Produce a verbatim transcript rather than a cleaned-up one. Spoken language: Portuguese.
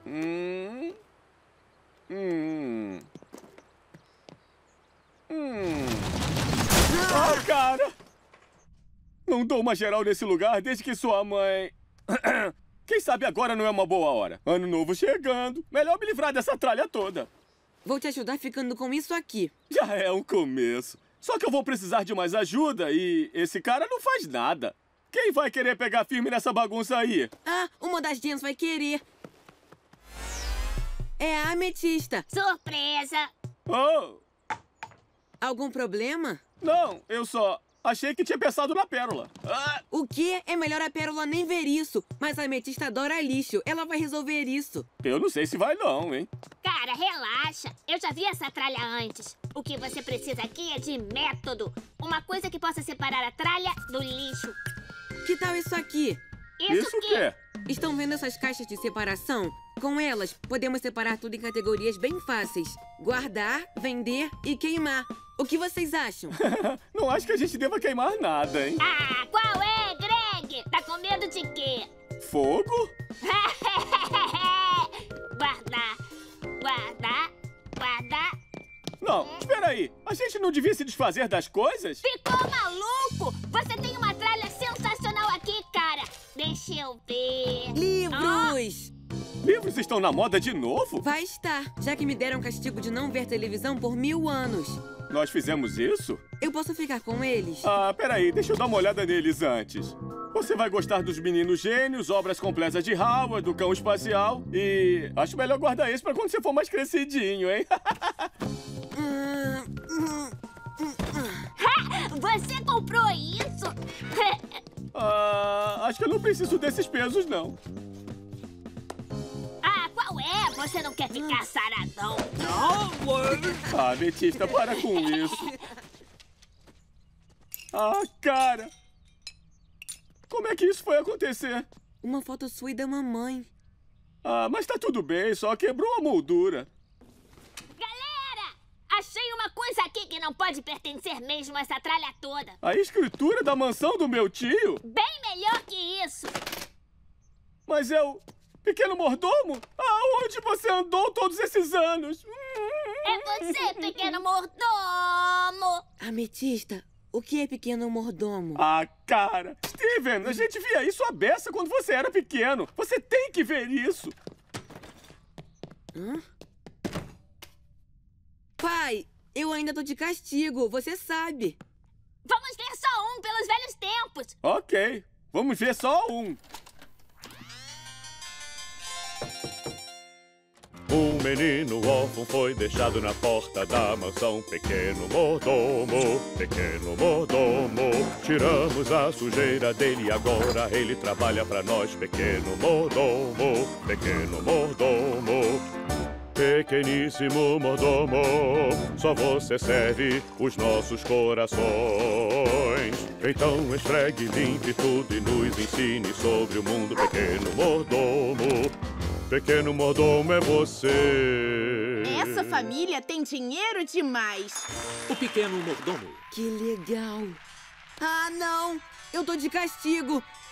Hum. Hum. Hum. Ah, cara! Não dou uma geral nesse lugar desde que sua mãe... Quem sabe agora não é uma boa hora. Ano novo chegando. Melhor me livrar dessa tralha toda. Vou te ajudar ficando com isso aqui. Já é um começo. Só que eu vou precisar de mais ajuda e esse cara não faz nada. Quem vai querer pegar firme nessa bagunça aí? Ah, uma das Jens vai querer. É a Ametista. Surpresa! Oh! Algum problema? Não, eu só achei que tinha pensado na pérola. Ah! O quê? É melhor a Pérola nem ver isso. Mas a Ametista adora lixo. Ela vai resolver isso. Eu não sei se vai não, hein? Cara, relaxa. Eu já vi essa tralha antes. O que você precisa aqui é de método. Uma coisa que possa separar a tralha do lixo. Que tal isso aqui? Isso o quê? Estão vendo essas caixas de separação? Com elas, podemos separar tudo em categorias bem fáceis. Guardar, vender e queimar. O que vocês acham? Não acho que a gente deva queimar nada, hein? Ah, qual é, Greg? Tá com medo de quê? Fogo? Guardar, guardar, guardar. Não, espera aí. A gente não devia se desfazer das coisas? Ficou maluco? Você tem uma tralha sensacional aqui, cara. Deixa eu ver. Livros! Livros estão na moda de novo? Vai estar, já que me deram castigo de não ver televisão por mil anos. Nós fizemos isso? Eu posso ficar com eles? Ah, peraí, deixa eu dar uma olhada neles antes. Você vai gostar dos Meninos Gênios, Obras Completas de Howard, do Cão Espacial e... acho melhor guardar esse pra quando você for mais crescidinho, hein? Hum, hum, hum, hum. Você comprou isso? Ah, acho que eu não preciso desses pesos, não. Ah, qual é? Você não quer ficar saradão? Ah, Ametista, para com isso. Ah, cara! Como é que isso foi acontecer? Uma foto sua e da mamãe. Ah, mas tá tudo bem, só quebrou a moldura. Galera! Achei uma coisa aqui que não pode pertencer mesmo a essa tralha toda. A escritura da mansão do meu tio? Bem melhor que isso. Mas eu... Pequeno mordomo? Aonde você andou todos esses anos? É você, pequeno mordomo! Ametista, o que é pequeno mordomo? Ah, cara! Steven, a gente via isso à beça quando você era pequeno. Você tem que ver isso. Hã? Pai, eu ainda tô de castigo, você sabe. Vamos ver só um pelos velhos tempos. Ok, vamos ver só um. Um menino órfão foi deixado na porta da mansão. Pequeno mordomo, pequeno mordomo, tiramos a sujeira dele e agora ele trabalha pra nós. Pequeno mordomo, pequeno mordomo, pequeníssimo mordomo, só você serve os nossos corações. Então esfregue, limpe tudo e nos ensine sobre o mundo. Pequeno mordomo, pequeno mordomo é você. Essa família tem dinheiro demais. O pequeno mordomo. Que legal. Ah, não! Eu tô de castigo.